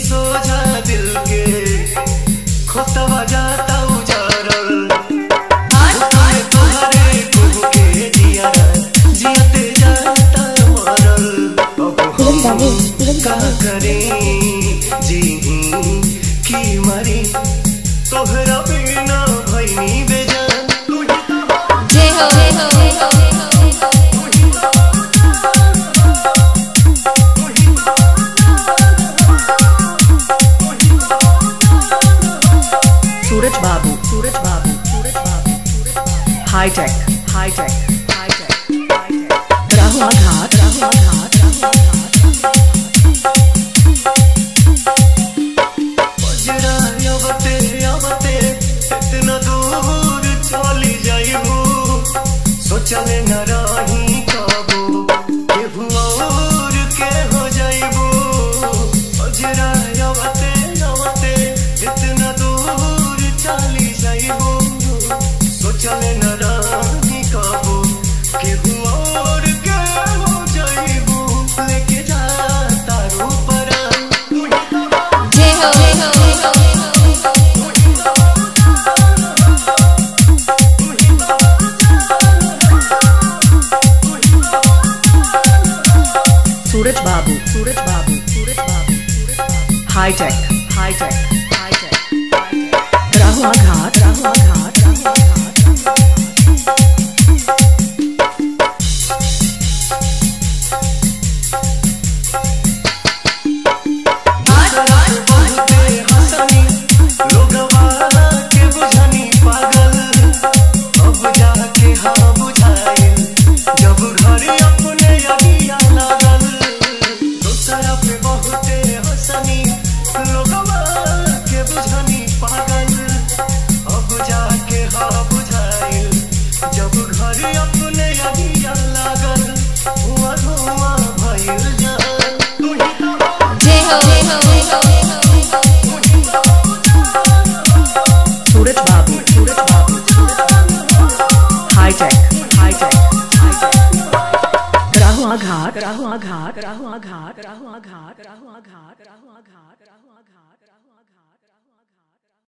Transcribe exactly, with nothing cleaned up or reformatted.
सोझा दिल के खोतवा जाता उजारल तोहरे कुह के जिया जियते जाता मरल अब हम का करें जी की मरी तोहरा बिना भईनी बेजान जय हो जय हो सूरज बाबू सूरज बाबू सूरज बाबू हाईटेक हाईटेक हाईटेक राहुआ घाट राहुआ घाट राहुआ बजरा आवते आवते इतना दूर चली जाइबू सोचले न रही कबो केहू और के हो जाइबू बजरा आवते आवते इतना दूर चली जाइबू सोचले न रही कबो केहू और के हो जाइबू लेके जा तारू परान जय हो जय हो सूरज बाबू सूरज बाबू सूरज बाबू हाईटेक हाईटेक हाईटेक राहुआ घाट राहुआ घाट राहुआ घाट सूरज बाबू सूरज बाबू हाईटेक हाईटेक हाईटेक राहुआ घाट राहुआ घाट राहुआ घाट राहुआ घाट राहुआ घाट राहुआ घाट